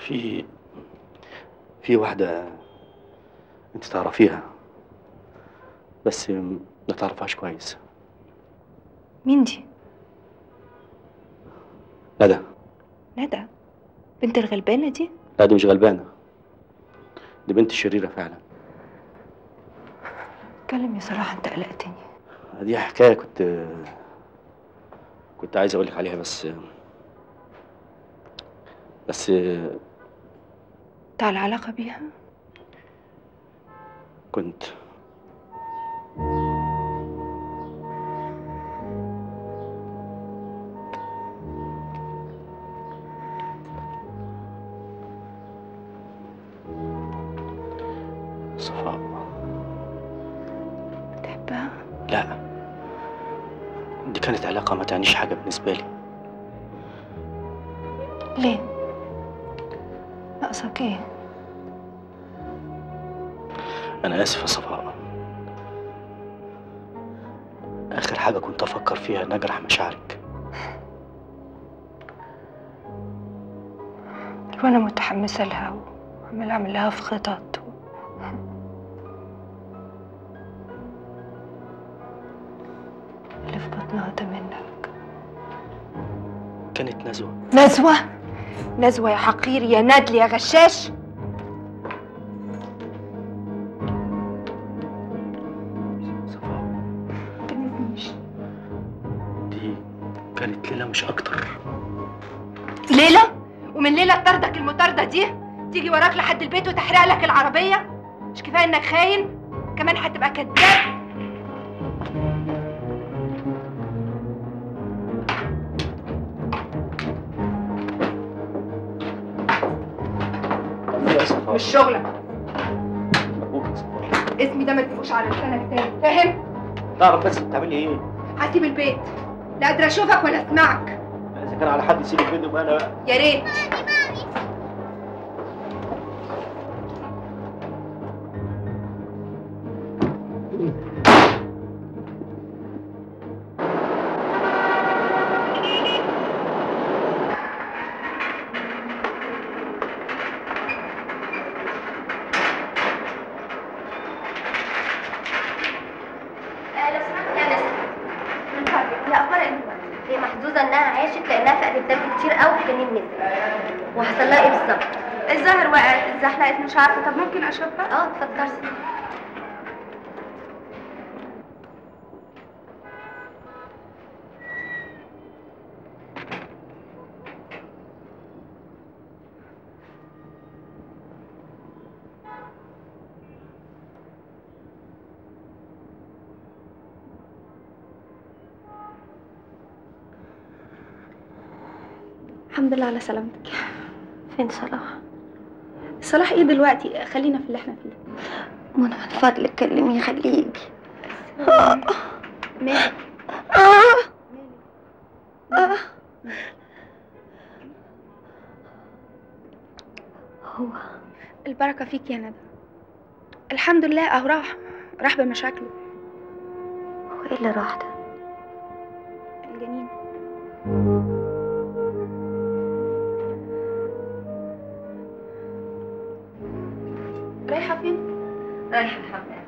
في في واحدة انت تعرفيها بس ما تعرفهاش كويس. مين دي؟ ندى. ندى؟ بنت الغلبانة دي؟ لا دي مش غلبانة، دي بنت شريرة فعلا. اتكلم يا صلاح، انت قلقتني. دي حكاية كنت عايز اقولك عليها بس انت على علاقة بيها؟ كنت. صفاء. بتحبها؟ لا، دي كانت علاقة ما تعنيش حاجة بالنسبة لي. ليه؟ ناقصك ايه؟ أنا آسف يا صفاء، آخر حاجة كنت أفكر فيها إن أجرح مشاعرك. وانا متحمسة لها وعمال اعمل لها في خطط اللي في بطنها ده منك. كانت نزوة. نزوة؟ نزوة يا حقير يا ندل يا غشاش. صفاء دي كانت ليلة مش أكتر. ليلة؟ ومن ليلة طردك المطاردة دي تيجي وراك لحد البيت وتحرق لك العربية؟ مش كفاية انك خاين؟ كمان هتبقى كداب. مش شغلك. مبروك يا صفاء. اسمي ده ما تبقوش على لسانك تاني، فاهم؟ تعرف بس بتعملي إيه؟ هسيب البيت، لا قادرة اشوفك ولا اسمعك. إذا كان على حد يسيب البيت يبقى أنا بقى. يا ريت. هي محظوظه انها عاشت لانها فقدت دم كتير قوي في جنين نزل. وحصل لها ايه بالظبط؟ الظهر وقعت، اتزحلقت، مش عارفه. طب ممكن اشوفها؟ اتفضلي. الحمد لله على سلامتك. فين صلاح؟ صلاح ايه دلوقتي؟ خلينا في اللي احنا فيه. منى من فضلك كلميه خليه يجي. مالك؟ هو البركه فيك يا ندى. الحمد لله اهو راح بمشاكله. هو ايه اللي راح ده؟ الجنين. رايحه فين؟ رايحه الحمام.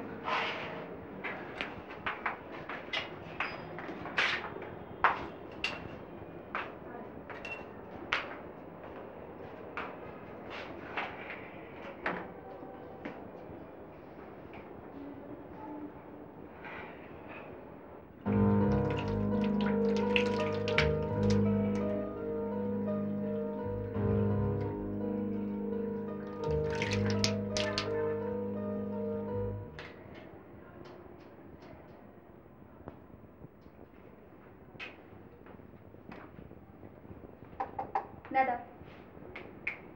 ندى.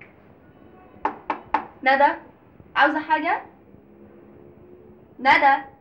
ندى، عاوزة حاجة؟ ندى.